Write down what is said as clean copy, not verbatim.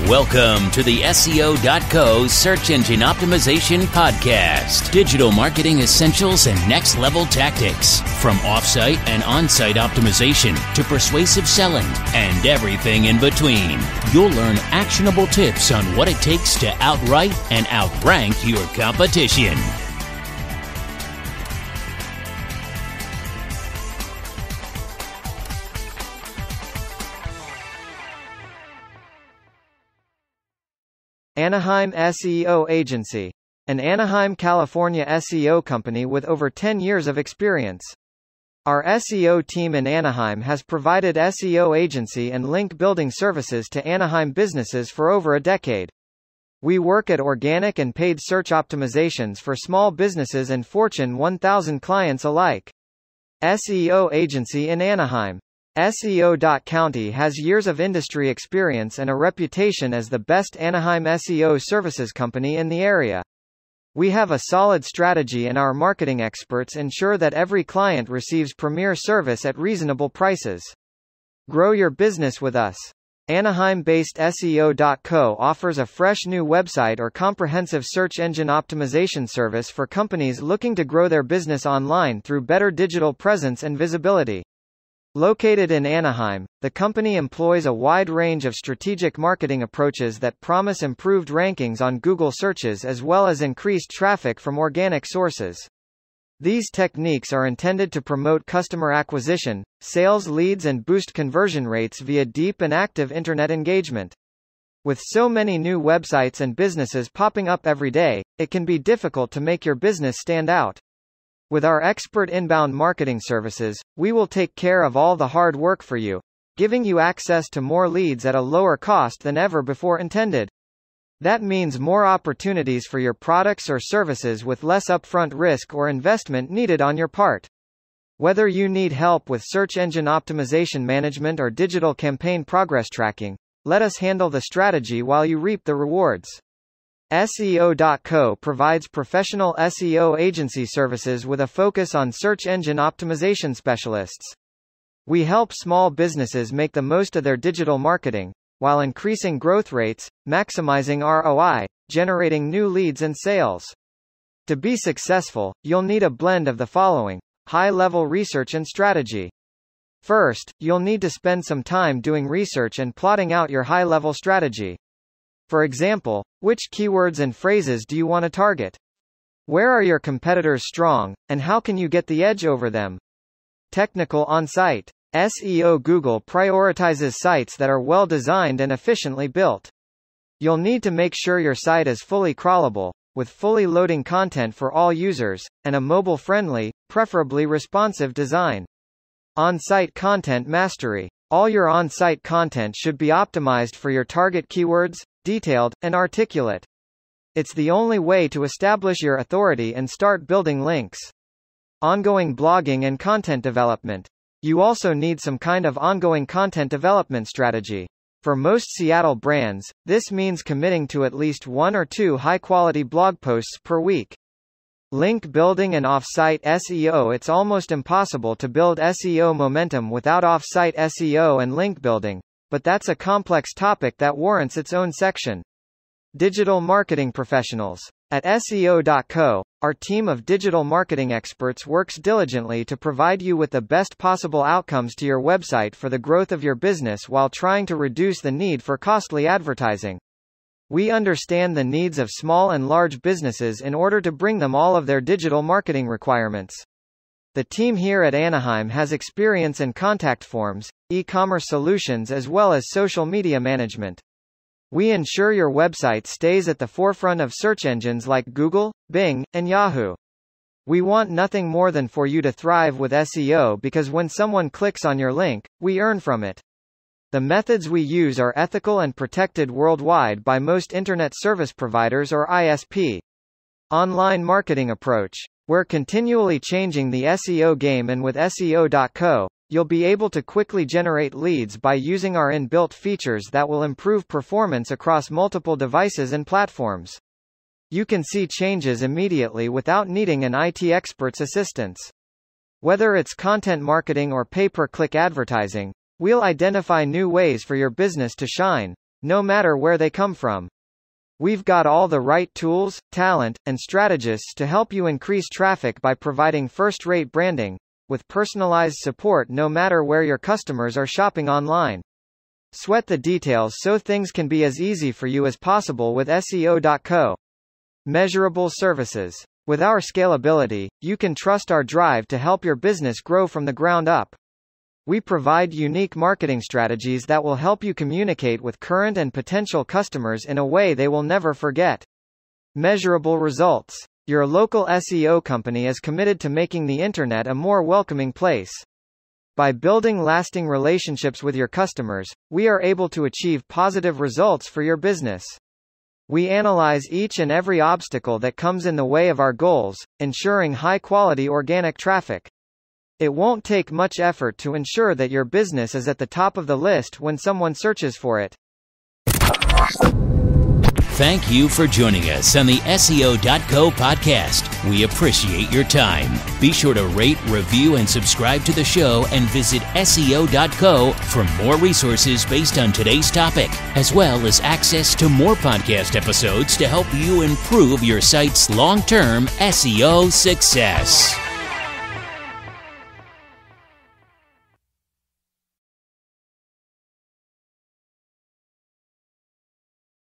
Welcome to the SEO.co Search Engine Optimization Podcast. Digital marketing essentials and next level tactics. From offsite and on-site optimization to persuasive selling and everything in between. You'll learn actionable tips on what it takes to outright and outrank your competition. Anaheim SEO Agency, an Anaheim, California SEO company with over 10 years of experience. Our SEO team in Anaheim has provided SEO agency and link building services to Anaheim businesses for over a decade. We work at organic and paid search optimizations for small businesses and Fortune 1000 clients alike. SEO Agency in Anaheim. SEO.County has years of industry experience and a reputation as the best Anaheim SEO services company in the area. We have a solid strategy and our marketing experts ensure that every client receives premier service at reasonable prices. Grow your business with us. Anaheim-based SEO.co offers a fresh new website or comprehensive search engine optimization service for companies looking to grow their business online through better digital presence and visibility. Located in Anaheim, the company employs a wide range of strategic marketing approaches that promise improved rankings on Google searches as well as increased traffic from organic sources. These techniques are intended to promote customer acquisition, sales leads and boost conversion rates via deep and active internet engagement. With so many new websites and businesses popping up every day, it can be difficult to make your business stand out. With our expert inbound marketing services, we will take care of all the hard work for you, giving you access to more leads at a lower cost than ever before intended. That means more opportunities for your products or services with less upfront risk or investment needed on your part. Whether you need help with search engine optimization management or digital campaign progress tracking, let us handle the strategy while you reap the rewards. SEO.co provides professional SEO agency services with a focus on search engine optimization specialists. We help small businesses make the most of their digital marketing, while increasing growth rates, maximizing ROI, generating new leads and sales. To be successful, you'll need a blend of the following: high-level research and strategy. First, you'll need to spend some time doing research and plotting out your high-level strategy. For example, which keywords and phrases do you want to target? Where are your competitors strong, and how can you get the edge over them? Technical on-site. SEO Google prioritizes sites that are well designed and efficiently built. You'll need to make sure your site is fully crawlable, with fully loading content for all users, and a mobile-friendly, preferably responsive design. On-site content mastery. All your on-site content should be optimized for your target keywords, detailed, and articulate. It's the only way to establish your authority and start building links. Ongoing blogging and content development. You also need some kind of ongoing content development strategy. For most Seattle brands, this means committing to at least 1 or 2 high-quality blog posts per week. Link building and off-site SEO. It's almost impossible to build SEO momentum without off-site SEO and link building, but that's a complex topic that warrants its own section. Digital marketing professionals. At SEO.co, our team of digital marketing experts works diligently to provide you with the best possible outcomes to your website for the growth of your business while trying to reduce the need for costly advertising. We understand the needs of small and large businesses in order to bring them all of their digital marketing requirements. The team here at Anaheim has experience in contact forms, e-commerce solutions as well as social media management. We ensure your website stays at the forefront of search engines like Google, Bing, and Yahoo. We want nothing more than for you to thrive with SEO because when someone clicks on your link, we earn from it. The methods we use are ethical and protected worldwide by most internet service providers or ISP. Online marketing approach. We're continually changing the SEO game, and with SEO.co, you'll be able to quickly generate leads by using our inbuilt features that will improve performance across multiple devices and platforms. You can see changes immediately without needing an IT expert's assistance. Whether it's content marketing or pay-per-click advertising, we'll identify new ways for your business to shine, no matter where they come from. We've got all the right tools, talent, and strategists to help you increase traffic by providing first-rate branding, with personalized support no matter where your customers are shopping online. Sweat the details so things can be as easy for you as possible with SEO.co. Measurable services. With our scalability, you can trust our drive to help your business grow from the ground up. We provide unique marketing strategies that will help you communicate with current and potential customers in a way they will never forget. Measurable results. Your local SEO company is committed to making the internet a more welcoming place. By building lasting relationships with your customers, we are able to achieve positive results for your business. We analyze each and every obstacle that comes in the way of our goals, ensuring high-quality organic traffic. It won't take much effort to ensure that your business is at the top of the list when someone searches for it. Thank you for joining us on the SEO.co podcast. We appreciate your time. Be sure to rate, review, and subscribe to the show, and visit SEO.co for more resources based on today's topic, as well as access to more podcast episodes to help you improve your site's long-term SEO success.